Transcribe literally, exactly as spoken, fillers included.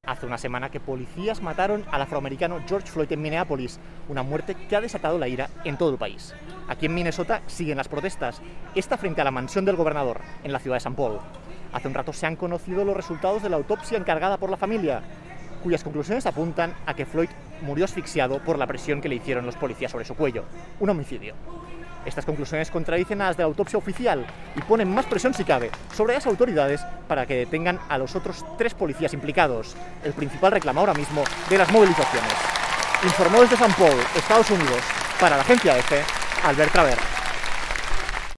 Hace una semana que policías mataron al afroamericano George Floyd en Minneapolis, una muerte que ha desatado la ira en todo el país. Aquí en Minnesota siguen las protestas, esta frente a la mansión del gobernador, en la ciudad de Saint Paul. Hace un rato se han conocido los resultados de la autopsia encargada por la familia, cuyas conclusiones apuntan a que Floyd murió asfixiado por la presión que le hicieron los policías sobre su cuello, un homicidio. Estas conclusiones contradicen a las de la autopsia oficial y ponen más presión, si cabe, sobre las autoridades para que detengan a los otros tres policías implicados, el principal reclamo ahora mismo de las movilizaciones. Informó desde Saint Paul, Estados Unidos, para la agencia EFE, Albert Traver.